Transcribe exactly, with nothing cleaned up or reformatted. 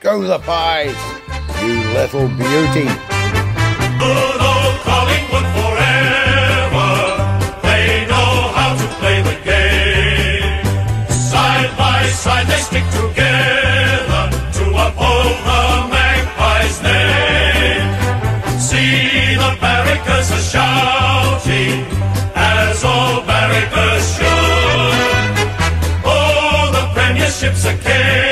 Go the Pies, you little beauty. Good old Collingwood forever, they know how to play the game. Side by side they stick together to uphold the Magpies' name. See the barrackers are shouting, as all barrackers should. Oh, the premiership's a care.